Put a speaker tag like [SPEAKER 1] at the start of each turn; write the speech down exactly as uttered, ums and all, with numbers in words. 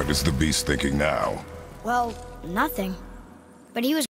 [SPEAKER 1] What is the beast thinking now?
[SPEAKER 2] Well, nothing. But he was